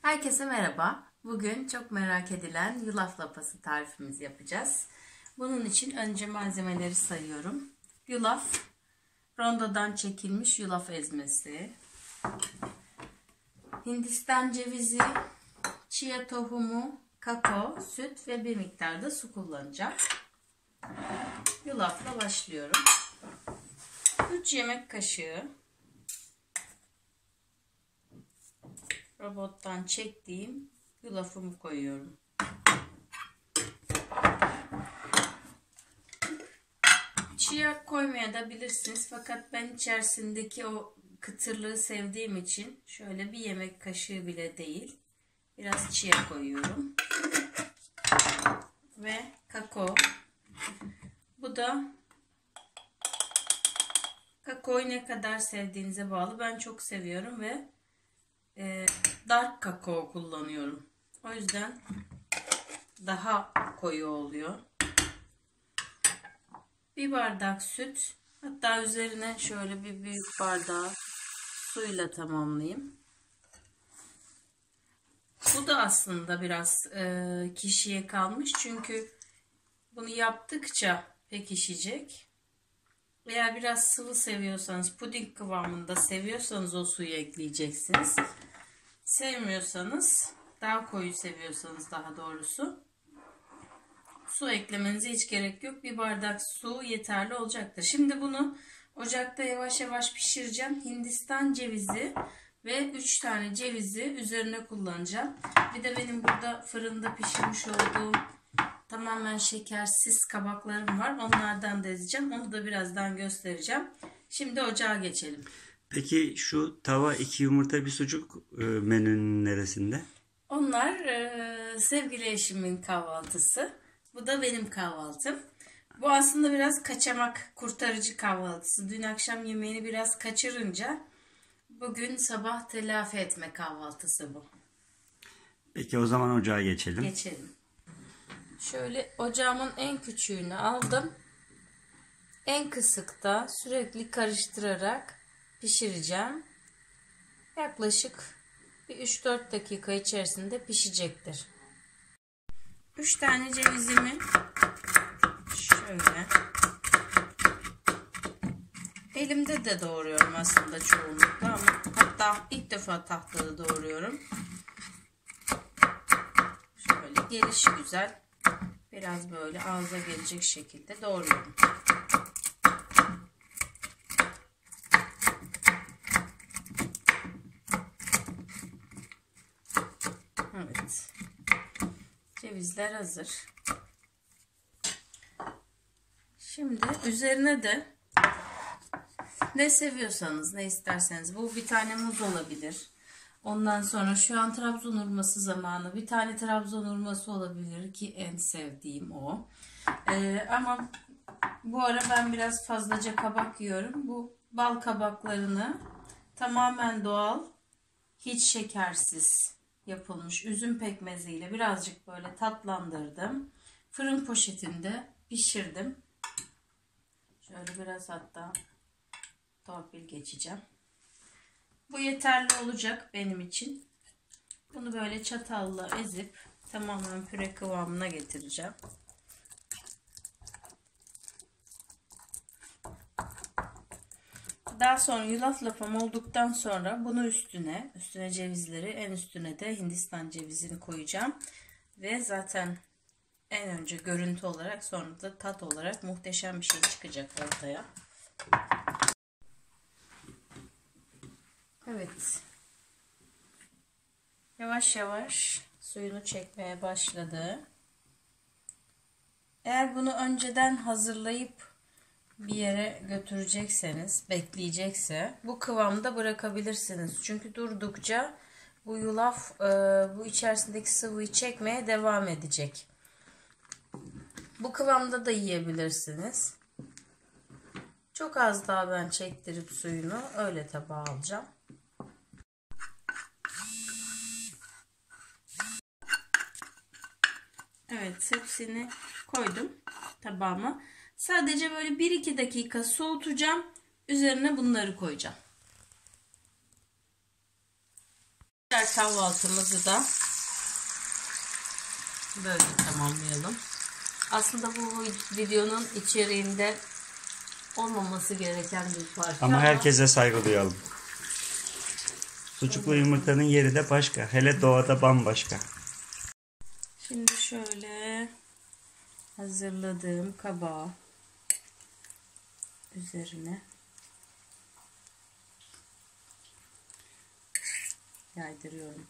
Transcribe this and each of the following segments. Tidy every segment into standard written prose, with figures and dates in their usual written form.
Herkese merhaba. Bugün çok merak edilen yulaf lapası tarifimizi yapacağız. Bunun için önce malzemeleri sayıyorum. Yulaf, rondodan çekilmiş yulaf ezmesi, Hindistan cevizi, chia tohumu, kakao, süt ve bir miktar da su kullanacağım. Yulafla başlıyorum. 3 yemek kaşığı robottan çektiğim yulafımı koyuyorum. Chia koymaya da bilirsiniz, fakat ben içerisindeki o kıtırlığı sevdiğim için şöyle bir yemek kaşığı bile değil, biraz chia koyuyorum. Ve kakao. Bu da kakaoyu ne kadar sevdiğinize bağlı. Ben çok seviyorum ve dark kakao kullanıyorum. O yüzden daha koyu oluyor. Bir bardak süt, hatta üzerine şöyle bir büyük bardağı suyla tamamlayayım. Bu da aslında biraz kişiye kalmış, çünkü bunu yaptıkça pekişecek. Eğer biraz sıvı seviyorsanız, puding kıvamında seviyorsanız o suyu ekleyeceksiniz. Sevmiyorsanız, daha koyu seviyorsanız daha doğrusu, su eklemenize hiç gerek yok. Bir bardak su yeterli olacaktır. Şimdi bunu ocakta yavaş yavaş pişireceğim. Hindistan cevizi ve 3 tane cevizi üzerine kullanacağım. Bir de benim burada fırında pişirmiş olduğum tamamen şekersiz kabaklarım var. Onlardan da ezeceğim. Onu da birazdan göstereceğim. Şimdi ocağa geçelim. Peki şu tava 2 yumurta bir sucuk menünün neresinde? Onlar sevgili eşimin kahvaltısı. Bu da benim kahvaltım. Bu aslında biraz kaçamak, kurtarıcı kahvaltısı. Dün akşam yemeğini biraz kaçırınca bugün sabah telafi etme kahvaltısı bu. Peki o zaman ocağa geçelim. Geçelim. Şöyle ocağımın en küçüğünü aldım. En kısıkta sürekli karıştırarak pişireceğim. Yaklaşık bir 3-4 dakika içerisinde pişecektir. 3 tane cevizimi şöyle elimde de doğruyorum aslında çoğunlukla, ama hatta ilk defa tahtada doğruyorum. Şöyle gelişi güzel, biraz böyle ağza gelecek şekilde doğruyorum. Evet. Cevizler hazır. Şimdi üzerine de ne seviyorsanız, ne isterseniz, bu bir tane muz olabilir. Ondan sonra şu an Trabzon hurması zamanı. Bir tane Trabzon hurması olabilir ki en sevdiğim o. Ama bu ara ben biraz fazlaca kabak yiyorum. Bu bal kabaklarını tamamen doğal, hiç şekersiz yapılmış üzüm pekmeziyle birazcık böyle tatlandırdım. Fırın poşetinde pişirdim. Şöyle biraz hatta torpil geçeceğim. Bu yeterli olacak benim için. Bunu böyle çatalla ezip tamamen püre kıvamına getireceğim. Daha sonra yulaf lapam olduktan sonra bunu üstüne cevizleri, en üstüne de Hindistan cevizini koyacağım. Ve zaten en önce görüntü olarak, sonra da tat olarak muhteşem bir şey çıkacak ortaya. Evet. Yavaş yavaş suyunu çekmeye başladı. Eğer bunu önceden hazırlayıp bir yere götürecekseniz, bekleyecekse bu kıvamda bırakabilirsiniz. Çünkü durdukça bu yulaf bu içerisindeki sıvıyı çekmeye devam edecek. Bu kıvamda da yiyebilirsiniz. Çok az daha ben çektirip suyunu öyle tabağa alacağım. Evet, hepsini koydum tabağıma. Sadece böyle 1-2 dakika soğutacağım. Üzerine bunları koyacağım. şeker kahvaltımızı da böyle tamamlayalım. Aslında bu videonun içeriğinde olmaması gereken bir parça. Ama herkese saygı duyalım. Sucuklu yumurtanın yeri de başka. Hele doğada bambaşka. Şimdi şöyle hazırladığım kabağı üzerine yaydırıyorum.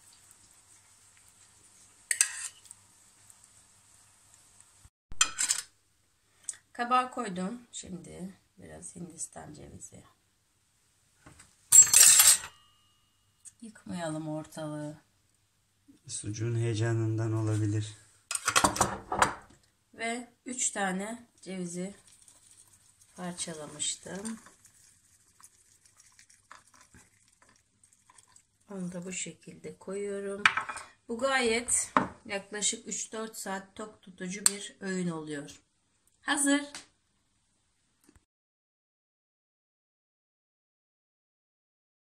Kabağı koydum. Şimdi biraz Hindistan cevizi. Yıkmayalım ortalığı. Sucuğun heyecanından olabilir. Ve 3 tane cevizi parçalamıştım. Onu da bu şekilde koyuyorum. Bu gayet yaklaşık 3-4 saat tok tutucu bir öğün oluyor. Hazır.